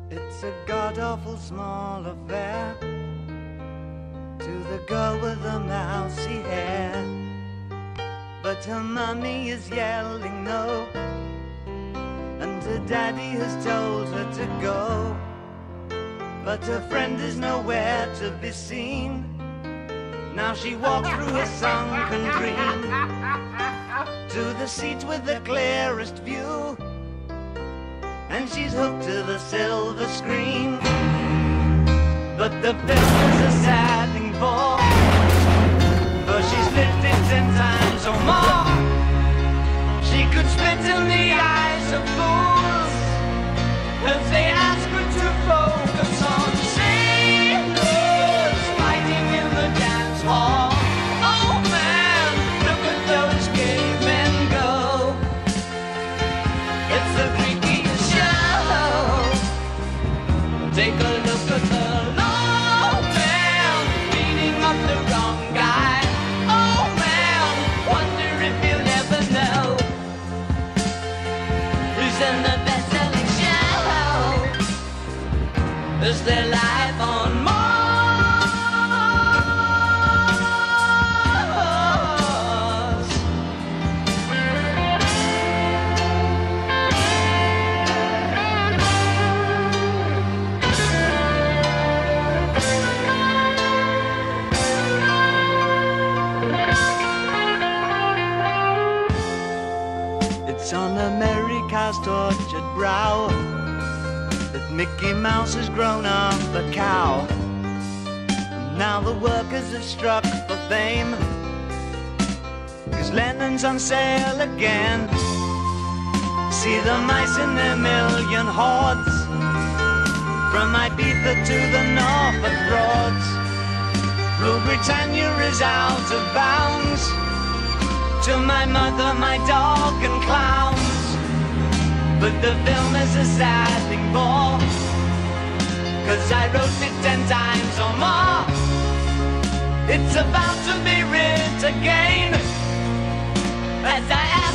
It's a god-awful small affair to the girl with the mousy hair, but her mummy is yelling no, and her daddy has told her to go. But her friend is nowhere to be seen. Now she walks through her sunken dream to the seat with the clearest view, and she's hooked to the silver screen. But the film is a sad thing for she's lived it 10 times or more. She could spit in the eyes of fools if they ask her to focus on sailors fighting in the dance hall. Oh man, look at those cavemen go. It's the freakiest show. Take a look at the low man beating up the wrong guy. Oh man, wonder if you'll ever know who's in the best-selling show. Is there life on Mars? It's on America's tortured brow that Mickey Mouse has grown up a cow. And now the workers have struck for fame, 'cause Lennon's on sale again. See the mice in their million hordes, from Ibiza to the Norfolk Broads. Rule Britannia is out of bounds, to my mother, my dog and clowns. But the film is a sad thing for, 'cause I wrote it 10 times or more. It's about to be writ again, as I